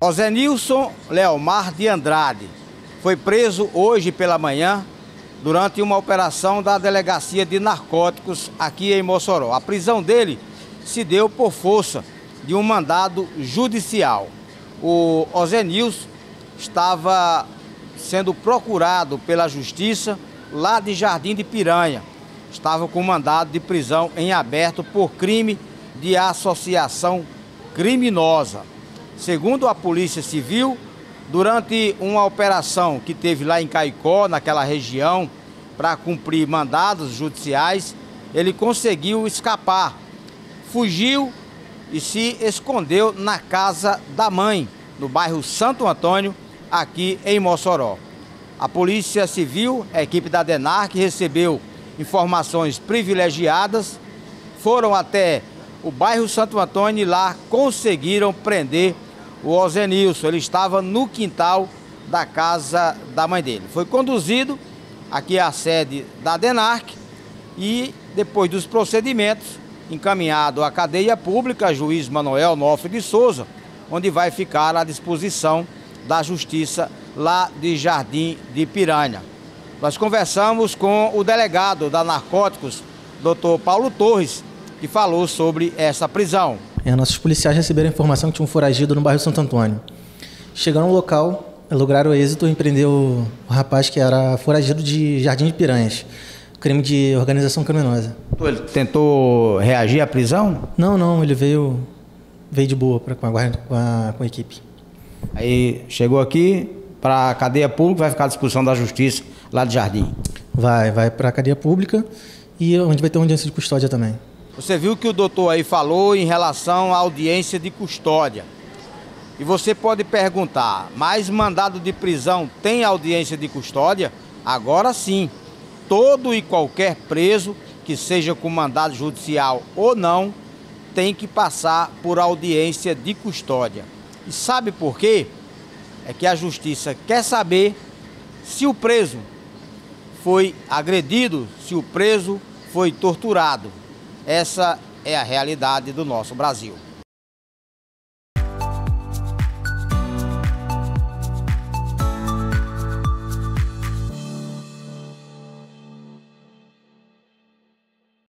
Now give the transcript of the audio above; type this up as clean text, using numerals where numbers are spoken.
Ozenilson Leomar de Andrade foi preso hoje pela manhã durante uma operação da Delegacia de Narcóticos aqui em Mossoró. A prisão dele se deu por força de um mandado judicial. O Ozenilson estava sendo procurado pela Justiça lá de Jardim de Piranha. Estava com mandado de prisão em aberto por crime de associação criminosa. Segundo a Polícia Civil, durante uma operação que teve lá em Caicó, naquela região, para cumprir mandados judiciais, ele conseguiu escapar, fugiu e se escondeu na casa da mãe, no bairro Santo Antônio, aqui em Mossoró. A Polícia Civil, a equipe da DENARC, recebeu informações privilegiadas, foram até o bairro Santo Antônio e lá conseguiram prender o Ozenilson. Ele estava no quintal da casa da mãe dele. Foi conduzido aqui à sede da DENARC e, depois dos procedimentos, encaminhado à cadeia pública, juiz Manuel Nofre de Souza, onde vai ficar à disposição da Justiça lá de Jardim de Piranha. Nós conversamos com o delegado da Narcóticos, Dr. Paulo Torres, que falou sobre essa prisão. Nossos policiais receberam a informação que tinha um foragido no bairro Santo Antônio. Chegaram no local, lograram êxito em prender o rapaz que era foragido de Jardim de Piranhas, crime de organização criminosa. Ele tentou reagir à prisão? Não, ele veio de boa com a equipe. Aí chegou aqui para a cadeia pública, vai ficar à disposição da Justiça lá de Jardim? Vai para a cadeia pública e onde vai ter uma audiência de custódia também. Você viu que o doutor aí falou em relação à audiência de custódia. E você pode perguntar, mas mandado de prisão tem audiência de custódia? Agora sim, todo e qualquer preso, que seja com mandado judicial ou não, tem que passar por audiência de custódia. E sabe por quê? É que a Justiça quer saber se o preso foi agredido, se o preso foi torturado. Essa é a realidade do nosso Brasil.